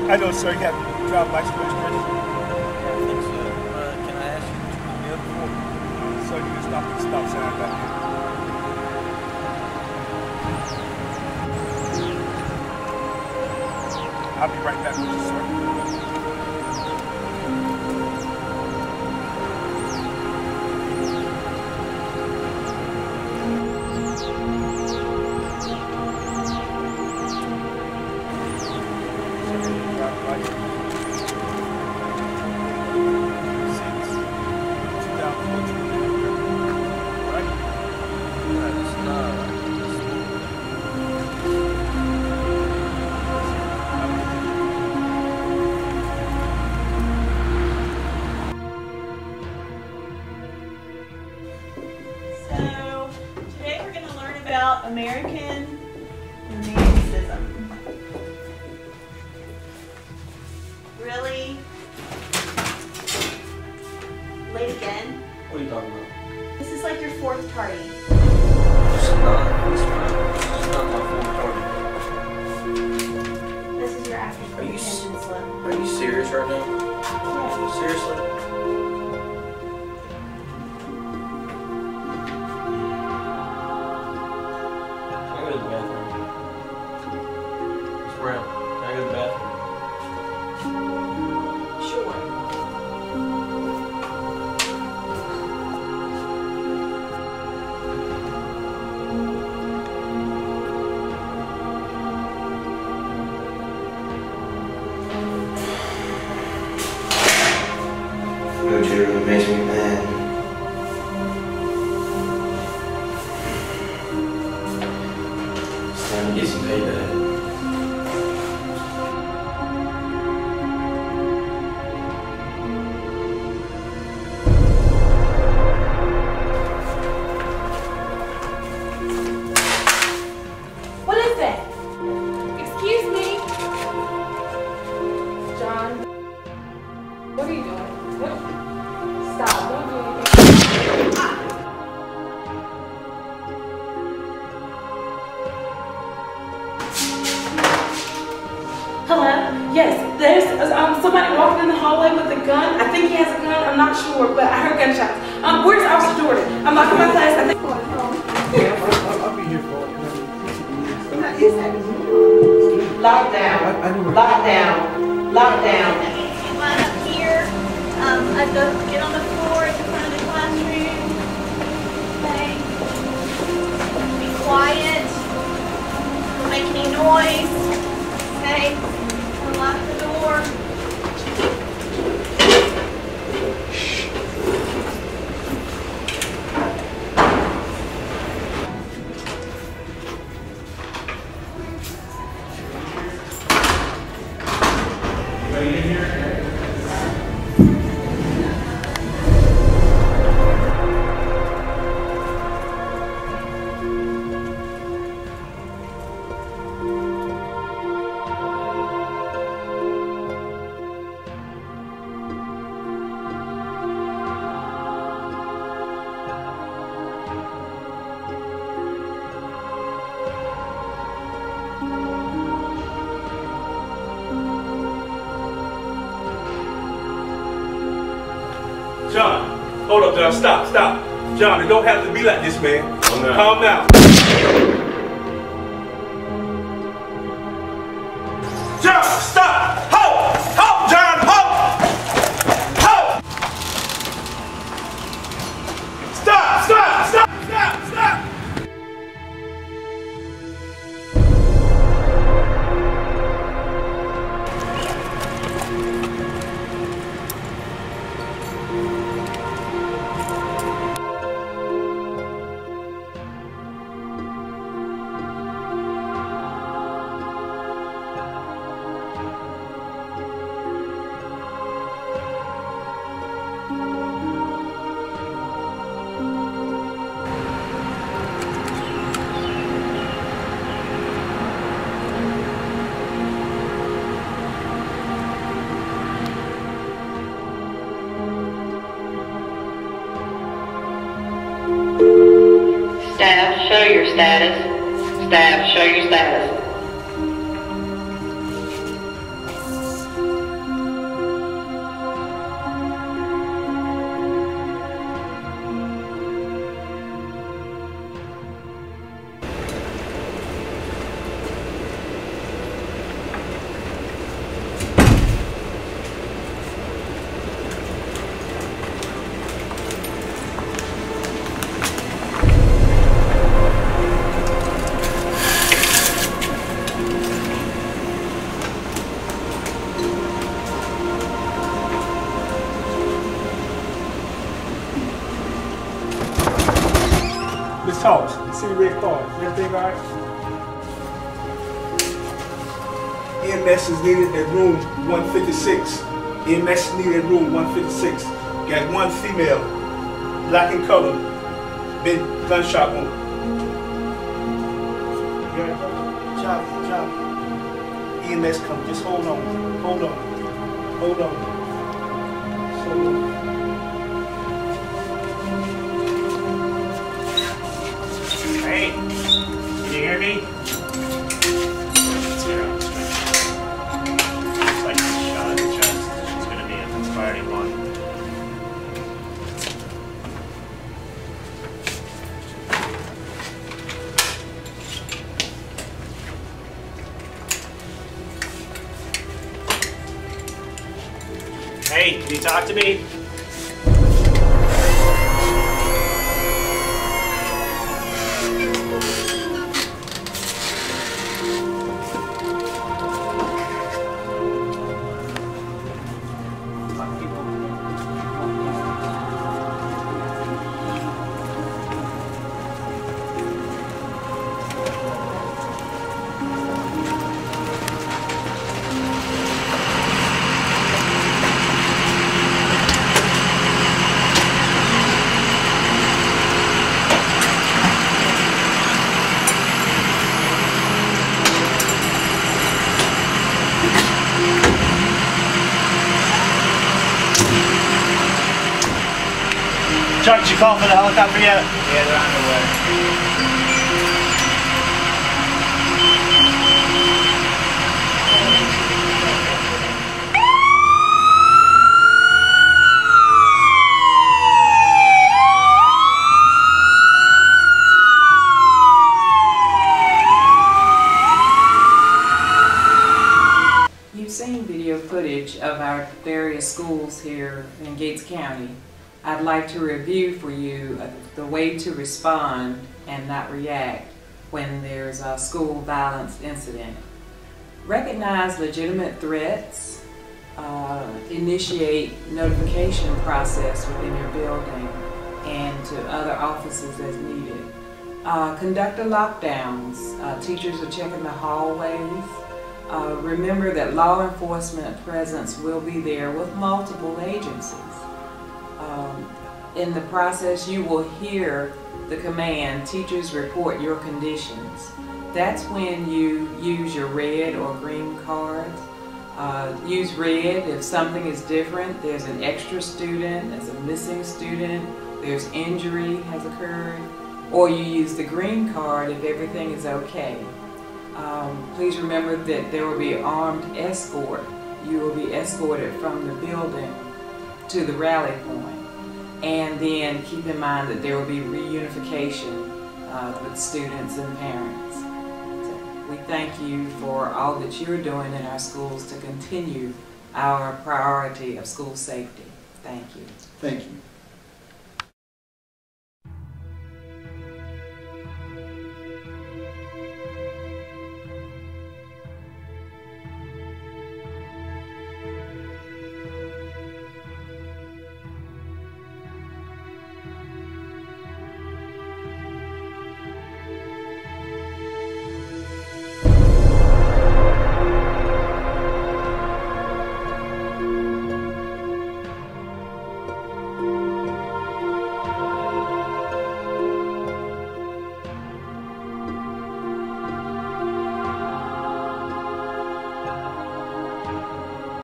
I know, sir. You have driver's license registration. I think so. Can I ask you to pick me up for? So you can stop at the stop sign back here. I'll be right back with you, sir. About American romanticism. Really? Late again? What are you talking about? This is like your fourth tardy. It's not. It's not. It's not my fourth target. This is your active comprehension slip. Are you serious right now? Yeah. Seriously? Brown, can I go to the bathroom? Sure. OJ really makes me mad. It's time to get some payback. What is that? Excuse me? John? What are you doing? What? Stop. Don't do anything. Hello? Yes, there's somebody walking in the hallway with a gun. I think he has a gun. I'm not sure, but I heard gunshots. Where's Officer Jordan? I'm back in my class. I think. I'll be here for it. Lockdown. Lockdown. Lockdown. You line up here. Get on the floor at the front of the classroom. Okay. Be quiet. Don't make any noise. Okay. Unlock the door. John, hold up, John. Stop. John, it don't have to be like this, man. Calm down. John, stop! Halt! Halt, John! Halt! Halt! Stop! Staff, show your status. Staff, show your status. red car. Is everything all right? EMS is needed at room 156. EMS is needed at room 156. Got one female, black in color, been gunshot wound. Job. EMS come. Just hold on. Hold on. So. Hey, can you hear me? Zero. Looks like she's shot in the chest. She's gonna be a priority 1. Hey, can you talk to me? Chuck, did you call for the helicopter yet? Yeah, they're on their way. You've seen video footage of our various schools here in Gates County. I'd like to review for you the way to respond and not react when there's a school violence incident. Recognize legitimate threats, initiate notification process within your building and to other offices as needed. Conduct the lockdowns. Teachers are checking the hallways. Remember that law enforcement presence will be there with multiple agencies. In the process, you will hear the command, teachers report your conditions. That's when you use your red or green cards. Use red if something is different. There's an extra student, there's a missing student, there's injury has occurred. Or you use the green card if everything is okay. Please remember that there will be an armed escort. You will be escorted from the building to the rally point. And then keep in mind that there will be reunification with students and parents. So we thank you for all that you're doing in our schools to continue our priority of school safety. Thank you. Thank you.